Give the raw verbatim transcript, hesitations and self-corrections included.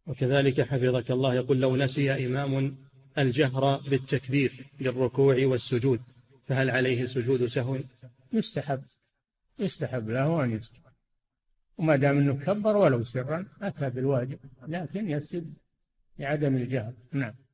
وكذلك حفظك الله يقول لو نسي إمام الجهر بالتكبير للركوع والسجود فهل عليه سجود سهو؟ يستحب يستحب له أن يسجد، وما دام أنه كبر ولو سرا أتى بالواجب، لكن يسجد لعدم الجهر. نعم.